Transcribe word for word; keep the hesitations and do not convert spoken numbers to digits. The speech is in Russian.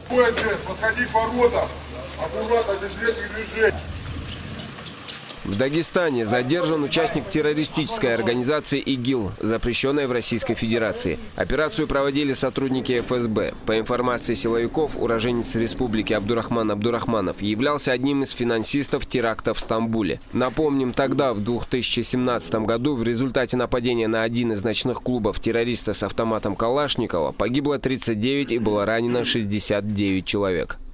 Подходи к воротам. Аккуратно, без резких движений. В Дагестане задержан участник террористической организации ИГИЛ, запрещенной в Российской Федерации. Операцию проводили сотрудники эф эс бэ. По информации силовиков, уроженец республики Абдурахман Абдурахманов являлся одним из финансистов теракта в Стамбуле. Напомним, тогда, в две тысячи семнадцатом году, в результате нападения на один из ночных клубов террориста с автоматом Калашникова погибло тридцать девять и было ранено шестьдесят девять человек.